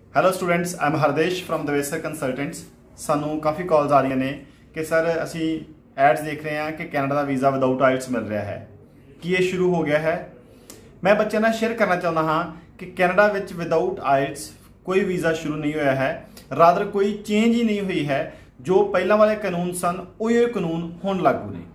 Hello students, I am Hardesh from Dawesar consultants. सानू काफ़ी calls आ रही ने कि सर असी एड्स देख रहे हैं कि कैनेडा का वीज़ा विदाउट आइल्स मिल रहा है कि ये शुरू हो गया है। मैं बच्चों ने शेयर करना चाहता हाँ कि कैनेडा विच विदाउट आइल्स कोई वीज़ा शुरू नहीं होया है, रादर कोई चेंज ही नहीं हुई है। जो पहला वाले कानून सन उही कानून हुण लागू ने।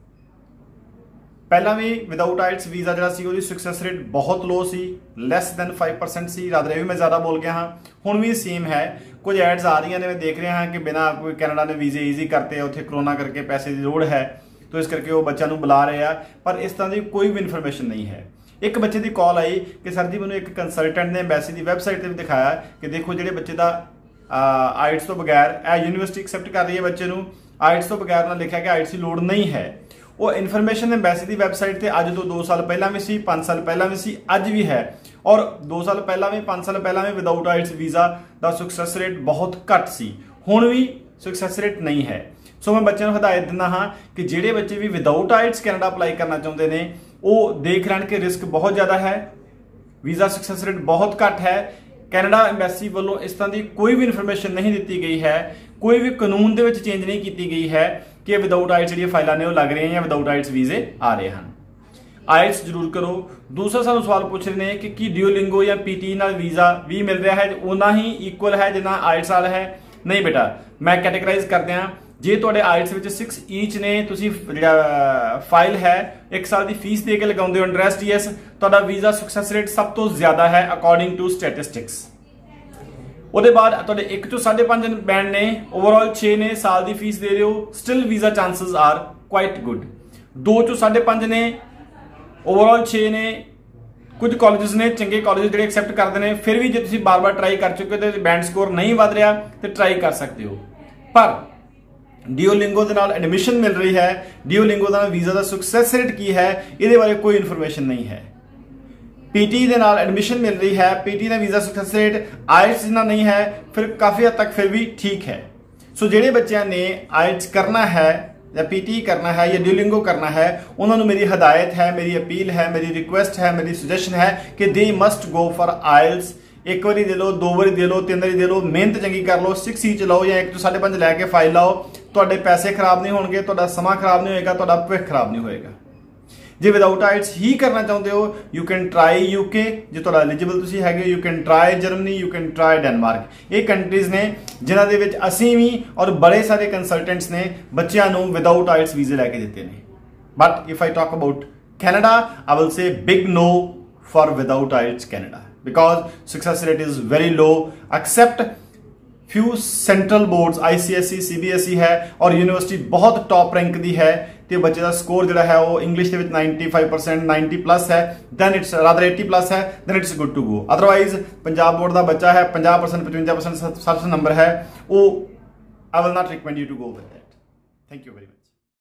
पहला भी विदाउट आइल्स वीज़ा जो सक्सैस रेट बहुत लो सी, लैस दैन 5% सी, रादर ये भी मैं ज़्यादा बोल गया हाँ। हुण भी सेम है। कुछ एड्स आ रही हैं, मैं देख रहा हाँ कि बिना कोई कैनेडा ने वीज़े ईजी करते उत्थे कोरोना करके पैसे की लोड़ है, तो इस करके वो बच्चों को बुला रहे हैं, पर इस तरह की कोई भी इन्फॉर्मेशन नहीं है। एक बच्चे की कॉल आई कि सर जी मैंने एक कंसलटेंट ने एम्बेसी की वैबसाइट पर भी दिखाया कि देखो जो बच्चे का आइल्स तो बगैर यूनिवर्सिटी एक्सैप्ट कर रही है बच्चे को, आइल्स तो बगैर ना लिखा कि आइल्स की लोड़ नहीं है। वो इन्फॉर्मेशन एम्बेसी की वैबसाइट से अज तो 2 साल पहला भी सी, 5 साल पहला भी सी, अज भी है। और 2 साल पहला भी 5 साल पहला भी विदाउट आइल्स वीज़ा का सक्सैस रेट बहुत घट सी, हुण भी सक्सैस रेट नहीं है। सो मैं बच्चों को हिदायत दिंदा हाँ कि जेडे बच्चे भी विदाउट आइल्स कैनेडा अप्लाई करना चाहते हैं वो देख लैन कि रिस्क बहुत ज़्यादा है, वीज़ा सक्सैस रेट बहुत घट है। कैनेडा एम्बेसी वालों इस तरह की कोई भी इन्फॉर्मेशन नहीं दी गई है, कोई भी कानून के चेंज नहीं की गई है कि विदाउट आइल्स जी फाइलें ने लग रही हैं या विदाउट आइल्स वीज़े आ रहे हैं। आइल्स जरूर करो। दूसरा सानू सवाल पूछ रहे हैं कि ड्यूलिंगो या पीटी नाल वीज़ा भी मिल रहा है उतना ही इक्वल है जितना आइल्स वाला है? नहीं बेटा, मैं कैटेगराइज कर दिया। जे तुहाडे आइल्स विच 6 ईच ने, तुसी फाइल है 1 साल की फीस दे के लगाउंदे हो इंटरेस्ट जीएस, तुहाडा वीज़ा सक्सैस रेट सब तो ज्यादा है अकॉर्डिंग टू स्टैटिस्टिक्स। उसके बाद तुहाडे 1 चों 5.5 बैंड ने, ओवरऑल 6 ने, साल की फीस दे रहे हो, still visa chances are quite good. 2 चों 5.5 ने, ओवरऑल 6 ने, कुछ कॉलेजेस ने चंगे कॉलेज जो एक्सैप्ट करते हैं, फिर भी जो तुम बार बार ट्राई कर चुके हो तो बैंड स्कोर नहीं वध रहा तो ट्राई कर सकते हो। पर डिओलिंगो के नाल एडमिशन मिल रही है, डिओलिंगो का वीज़ा का सक्सैस रेट की है ये बारे कोई इन्फॉर्मेशन नहीं है। पीटी के नाल एडमिशन मिल रही है, पीटी का वीज़ा सक्सैस रेट आइल्स जितना नहीं है, फिर काफ़ी हद तक फिर भी ठीक है। सो जेडे बच्चों ने आइल्स करना है या पीटी करना है या ड्यूलिंगो करना है, उन्होंने मेरी हिदायत है, मेरी अपील है, मेरी रिक्वेस्ट है, मेरी सुजैशन है कि दे मस्ट गो फॉर आइल्स। 1 बारी दे लो, 2 बारी दे लो, 3 बारी दे लो, मेहनत चंगी कर लो, 6 ईच लाओ या 1 चों 5.5 लैके फाइल लाओ। तुहाडे पैसे खराब नहीं होंगे, तुहाडा समा खराब नहीं होएगा, तुहाडा भविख खराब नहीं होएगा। जे विदाउट आइल्स ही करना चाहते हो यू कैन ट्राई यूके, जो तुहाडा एलिजिबल तुसीं हैगे, you can try Germany, you can try Denmark. ये कंट्रीज ने जिन्हां दे विच असीं भी और बड़े सारे कंसलटेंट्स ने बच्चों को विदाउट आइल्स वीज़े लैके दिते हैं। But if I talk about Canada I will say big no for without IELTS Canada because success rate is very low. Except few central boards ICSE CBSE है और यूनिवर्सिटी बहुत टॉप रैंक दी है तो बच्चे का स्कोर जो है वो इंग्लिश के 95% 90+ है, दैन इट्स रादर 80+ है, than it's good to go. Otherwise Punjab board का बच्चा है 50%, 55% 60 नंबर है, वो I will not recommend you to go with that. Thank you very much.